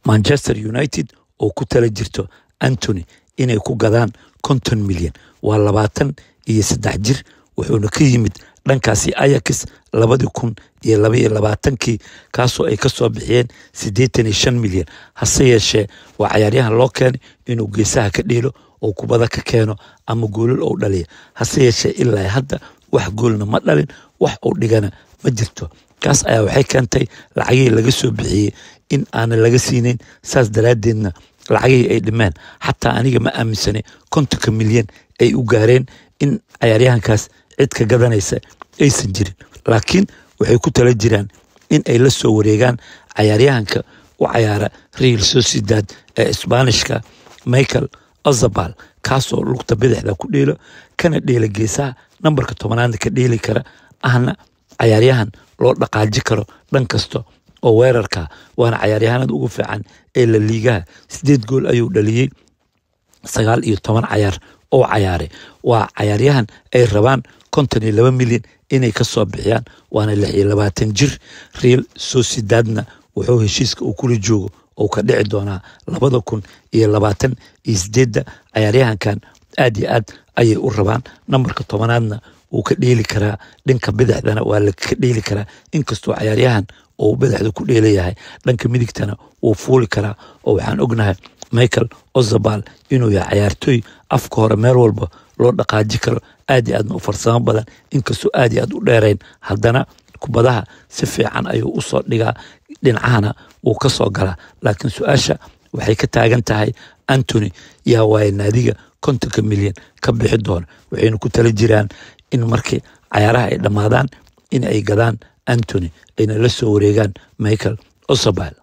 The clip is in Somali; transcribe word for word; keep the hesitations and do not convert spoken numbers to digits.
Manchester United oo ku tala jirto Anthony inay ku gadaan konton milyan waa labaatan iyo saddex jir wuxuuna ka yimid dhankaasi Ajax labadi kun iyo laba iyo labaatankii kaasoo ay ka soo bixiyeen siddeetan iyo shan milyan hase yeeshee waa ciyaaryahan loo keenay inuu geesaha ka dheelo oo kubada ka keeno ama goolal oo dhaliya hase yeeshee ilaa hadda wax goolna ma dhalin wax uu dhigana ma jirto kaas ayaa waxay keentay lacagii laga soo bixiyey in aan laga siinin saas daraadeedna lacagii ay dhimeen xataa aniga ma aaminsanay kontonka milyan ay u gaareen in ciyaaryahankaas cid ka gadanaysa aysan jirin laakiin waxay ku tala jiraan in ay la soo wareegaan ciyaaryahanka u ciyaara Real Sociedad ee Isbaanishka Michael Oyarzabal kaasoo lugta bidixda ku dheelo kana dheela geesaha nambarka tobanaad ka dheeli kara ahna ciyaaryahan loo dhaqaaji karo dhan kasto oo weerarka waana ciyaaryahanada ugu fiican ee La Liga sideed gool ayuu dhaliyay sagaal iyo toban ciyaar oo ciyaaray waa ciyaaryahan ay rabaan konton iyo laba milyan inay ka soo bixiyaan waana lix iyo labaatan jir Real Sociedadna wuxuu heshiiska uu kula joogo oo ka dhici doonaa labada kun iyo labaatan iyo sideed ciyaaryahankan aad iyo aad ayay u rabaan nambarka tobanaadna uu ka dheeli karaa dhanka bidixdana waa la ka dheeli karaa inkastoo ciyaaryahan oo bidixda ku dheelayahay dhanka midigtana uu fuuli karaa oo waxaan ognahay Michael Oyarzabal inuu yahay ciyaartooy afka hore meel walba loo dhaqaaji karo aad iyo aad u farsamo badan inkastoo aad iyo aad u dheerayn haddana kubadaha si fiican ayuu u soo dhigaa dhinacana uu ka soo galaa laakiin su-aasha waxay ka taagan tahay Anthony yaa waay naadiga kontonka milyan ka bixi doona waxayna ku tala jiraan in markii ciyaaraha ay dhamaadaan in ay gadaan Anthony ayna la soo wareegaan Michael Oyarzabal